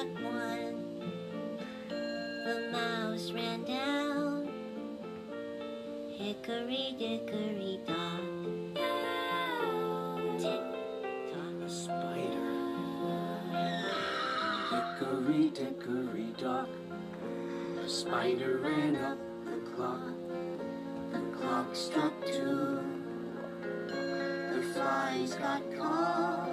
struck one. The mouse ran down. Hickory dickory dock. Tick-tock. A spider. Hickory dickory dock. A spider ran up the clock. The clock struck 2. The flies got caught.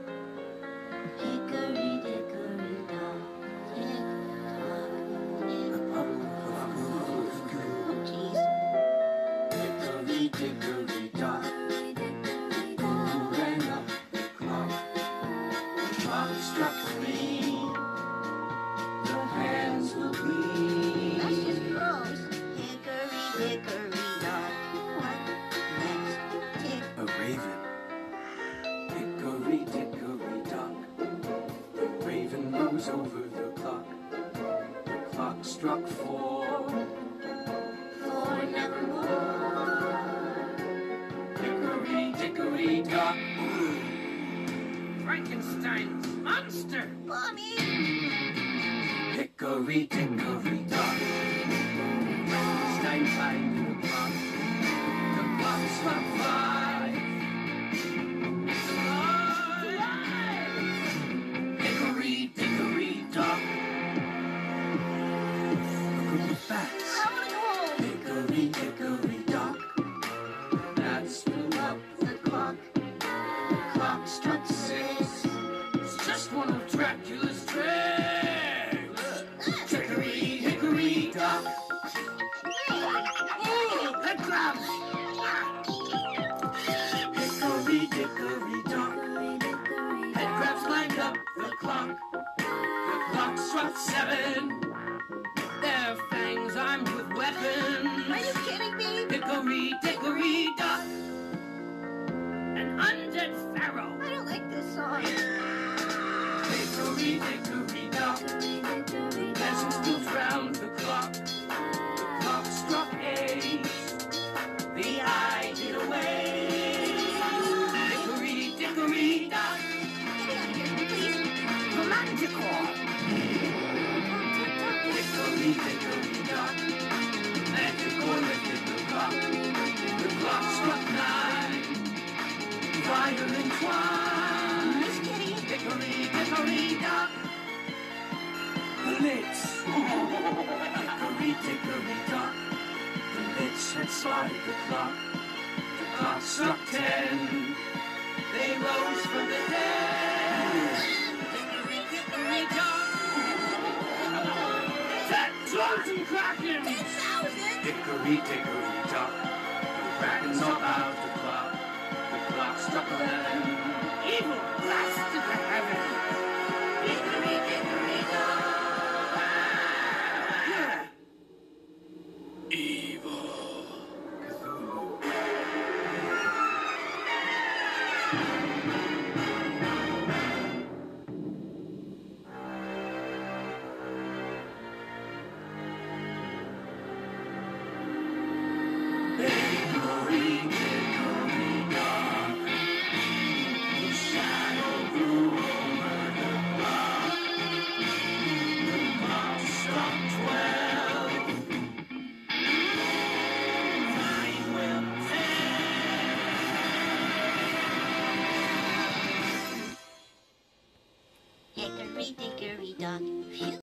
Hickory dickory dock. Tick-tock. A puddle of goo. Oh, jeez. Hickory dickory dock. Who ran up the clock? The clock struck 3. The hands will bleed. That's just gross. Hickory dickory dock. What next? Tick. A raven. Hickory dickory dock. The raven rose over the clock. The clock struck 4. For nevermore. Hickory dickory dock. Frankenstein's monster! Mommy! Hickory dickory dock. Frankenstein climbed the clock. The clock struck 5. It's alive! Hickory dickory dock. A group of bats. I wanna go home. Hickory dickory dock. Bats flew up the clock. The clock struck 6. It's just one of Dracula's tricks. Hickory dickory dock. Head crabs! Hickory dickory dock. Head crabs lined up the clock. The clock struck 7. Their fangs armed with weapons! Are you kidding me? Hickory dickory dock! An undead pharaoh! I don't like this song. Hickory dickory dock. Peasants moved round the clock. The clock struck 8. The eye hid away. Hickory dickory dock. Get out of here, please. Romanticore! Hickory dickory dock. Manticore lifted the clock. The clock struck 9. Violin twine. Miss Kitty. Hickory dickory dock. The Litz. Hickory dickory dock. The Litz had spotted the clock. The clock struck 10. They rose from the dead. Hickory dickory dock! That Trojan Kraken! 10,000! Hickory dickory dock. The Krakens all out the clock. The clock struck 11. Evil blasted to heaven! Hickory dickory dock. Evil. Cthulhu. Hickory dickory dock. The shadow grew over the clock. The clock struck 12. 9 will 10. Hickory dickory dock. Phew.